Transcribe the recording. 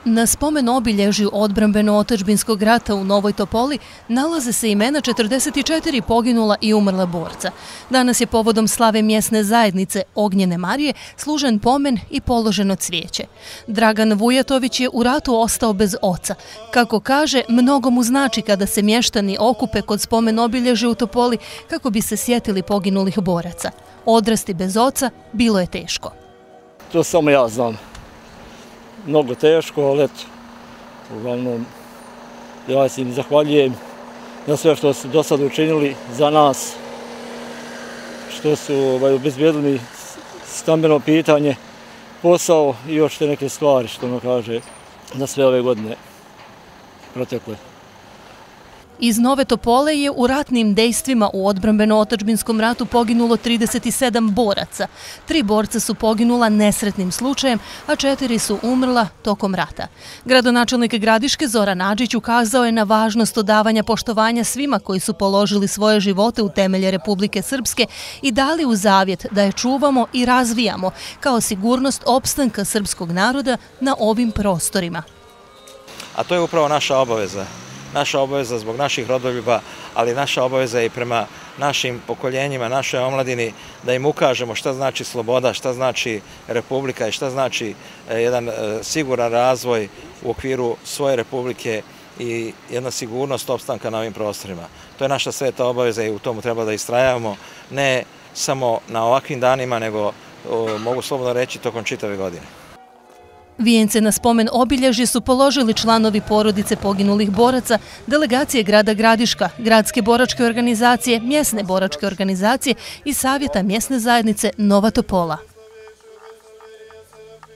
Na spomen obilježju odbrambeno-otadžbinskog rata u Novoj Topoli nalaze se imena 44 poginula i umrla borca. Danas je povodom slave mjesne zajednice Ognjene Marije služen pomen i položeno cvijeće. Dragan Vujatović je u ratu ostao bez oca. Kako kaže, mnogo mu znači kada se mještani okupe kod spomen obilježja u Topoli kako bi se sjetili poginulih boraca. Odrasti bez oca bilo je teško. To samo ja znam. Mnogo teško, ali eto, uglavnom, ja se im zahvaljujem na sve što su do sada učinili za nas, što su obezbijedili stambeno pitanje, posao i još te neke stvari, što ono kaže, na sve ove godine protekle. Iz Nove Topole je u ratnim dejstvima u odbrambeno-otadžbinskom ratu poginulo 37 boraca. 3 borca su poginula nesretnim slučajem, a 4 su umrla tokom rata. Gradonačelnik Gradiške Zoran Adžić ukazao je na važnost odavanja poštovanja svima koji su položili svoje živote u temelje Republike Srpske i dali u zavjet da je čuvamo i razvijamo kao sigurnost opstanka srpskog naroda na ovim prostorima. A to je upravo naša obaveza. Naša obaveza zbog naših rodoljuba, ali naša obaveza je i prema našim pokoljenjima, našoj omladini, da im ukažemo šta znači sloboda, šta znači republika i šta znači jedan siguran razvoj u okviru svoje republike i jedna sigurnost opstanka na ovim prostorima. To je naša sveta obaveza i u tomu treba da istrajavamo, ne samo na ovakvim danima, nego mogu slobodno reći tokom čitave godine. Vijence na spomen obilježje su položili članovi porodice poginulih boraca, delegacije grada Gradiška, gradske boračke organizacije, mjesne boračke organizacije i savjeta mjesne zajednice Nova Topola.